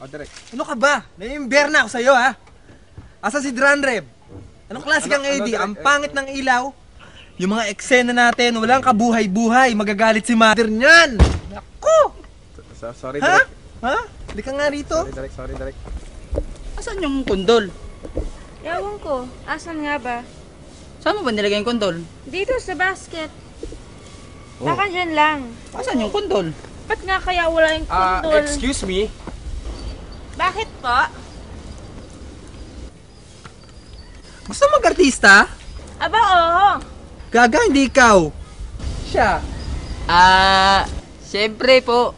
O, direct. Ano ka ba? Nai-imber na ako sa'yo, ha? Asa si Dranreb? Anong klase kang AD? Ang pangit ng ilaw. Yung mga eksena natin, walang kabuhay-buhay. Magagalit si mother niyan. Naku! Sorry, Ha? direct. Ha? Hindi ka nga rito. Sorry, direct. Asan yung kondol? Ewan ko. Asan nga ba? Saan mo ba nilagay yung kondol? Dito sa basket. Baka dyan lang. Asan yung kondol? Ba't nga kaya wala yung kundol? Excuse me? Bakit po? Gusto mag-artista? Aba, oo. Gaga, hindi ikaw. Siya. Siyempre po.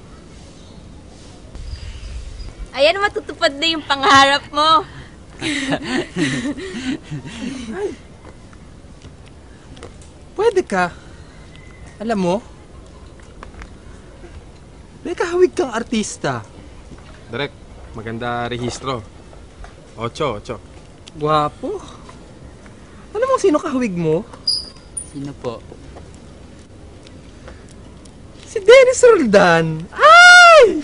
Ayan, matutupad na yung pangarap mo. Pwede ka. Alam mo, may kahawig kang artista. Direct, maganda rehistro. 8. Gwapo. Alam mo sino kahawig mo? Sino po? Si Dennis Roldan. Ay!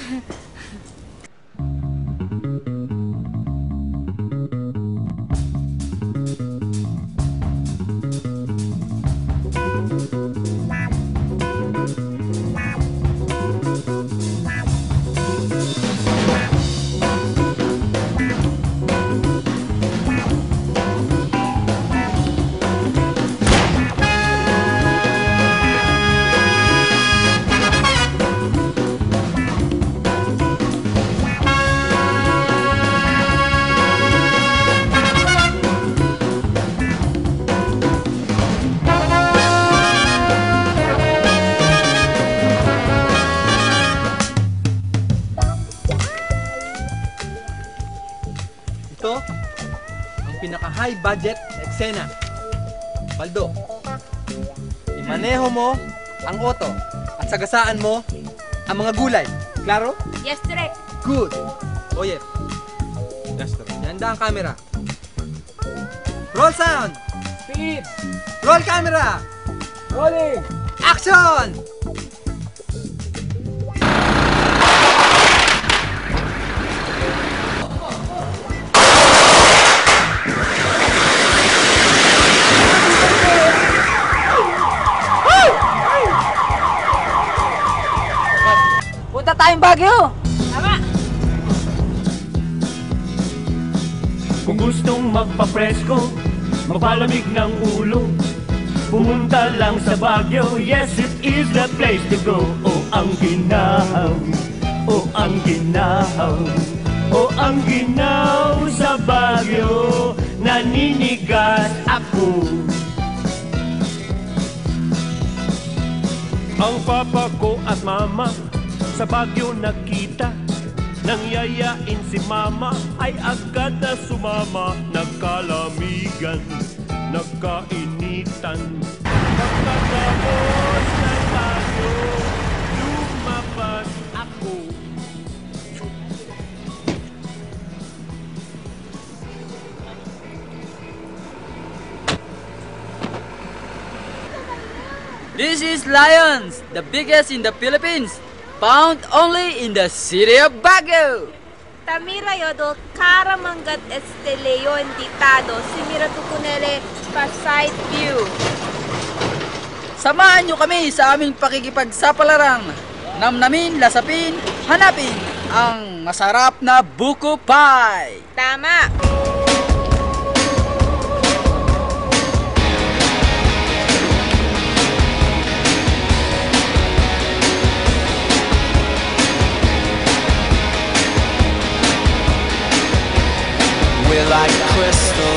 Ito, ang pinaka-high budget na eksena. Paldo, imaneho mo ang auto at sagasaan mo ang mga gulay. Klaro? Yes, direct. Good. Oye, Yes, direct. ihanda ang camera. Roll sound! Speed! Roll camera! Rolling! Action! Punta tayong Baguio! Tama. Kung gustong magpapresko, mapalamig ng ulo, pumunta lang sa Baguio. Yes, it is the place to go. Oh, ang ginaw, oh, ang ginaw, oh, ang ginaw sa Baguio. Naninigas ako. Ang papa ko at mama sa Baguio nakita, nang yayain si mama ay agad na sumama. Nagkalamigan, nagkainitan, pagkatapos na tayo, lumabas ako. This is Lions, the biggest in the Philippines, found only in the city of Baguio. Tamira yodo, karamangat este leon ditado, simira tukunele pa side view. Samahan nyo kami sa aming pakikipagsapalaran. Namnamin, lasapin, hanapin ang masarap na buko pie. Tama. We're like crystal.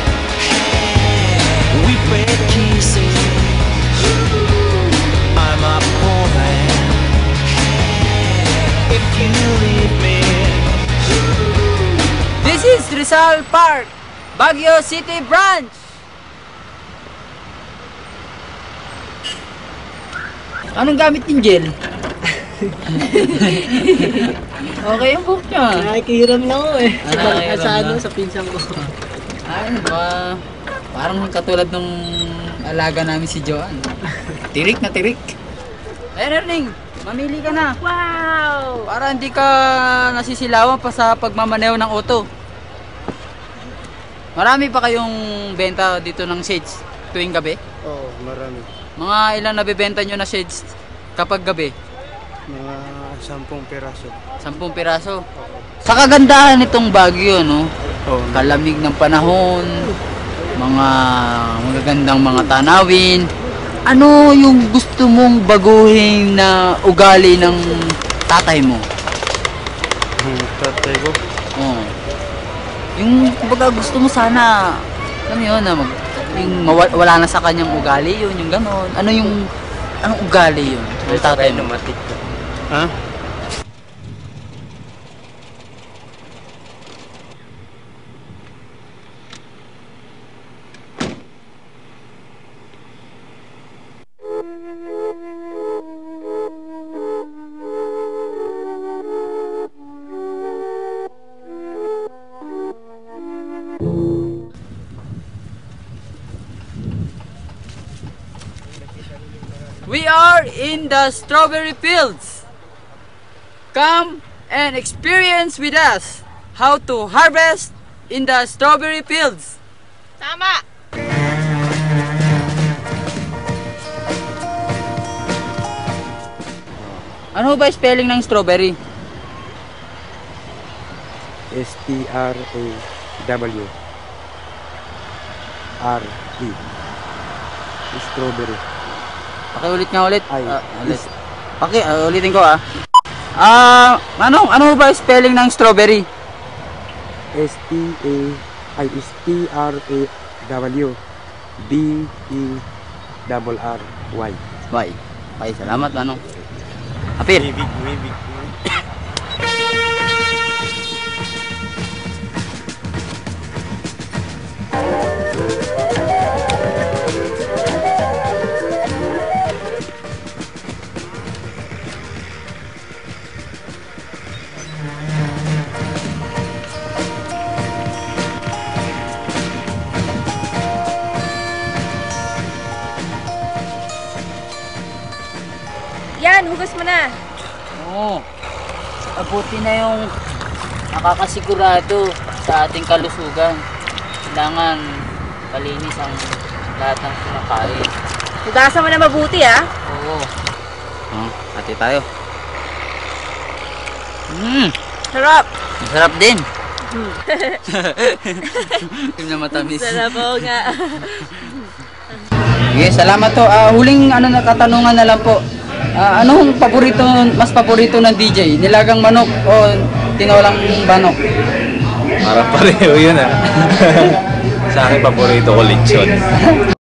We break kisses. I'm a poor man. If you leave me, This is Rizal Park, Baguio City Branch. Anong gamit yung gel? Okay yung book niya. Nakikihiram lang ako eh. Nakikihiram Sa lang? sa pinsan ko. Ay, ba? Parang katulad nung alaga namin si Joan. Tirik na tirik. Ayun, Erning. Mamili ka na. Wow! Para hindi ka nasisilawan pa sa pagmamaneho ng auto. Marami pa kayong benta dito ng shades tuwing gabi? Oo, marami. Mga ilan nabibenta nyo na shades kapag gabi? Mga 10 piraso. 10 piraso. Sa kagandahan nitong Baguio, no? Oo. Kalamig ng panahon, mga magagandang mga tanawin. Ano yung gusto mong baguhin na ugali ng tatay mo? Tatay ko. Oh. Yung kumbaga gusto mo sana, alam mo yun, na wala na sa kanyang ugali yun, yung ganon. Anong ugali yun? Ng tatay mo? Ha? We are in the strawberry fields. Come and experience with us how to harvest in the strawberry fields. Tama! Ano ba spelling ng strawberry? S-T-R-A-W-R-E. Strawberry. Pakiulit nga ulit. Ay, Ulit. Ulitin ko ano ba spelling ng strawberry? S-T-A-W-B-E-R-R-Y. Bye. Bye, salamat Manong. Apir. Wibig. Yan, hugas mo na. Oo. Abuti na yung nakakasigurado sa ating kalusugan. Kailangan palinis ang lahat ng kinakain. Hugasan mo na mabuti, ah. Oo. Ate tayo. Sarap! Masarap din. Yung na matamis. Sarap po nga. Sige, salamat to. Huling katanungan na lang po. Anong mas paborito ng DJ? Nilagang manok o tinolang manok? Parang pareho yun ah. Sa akin, paborito ko lechon.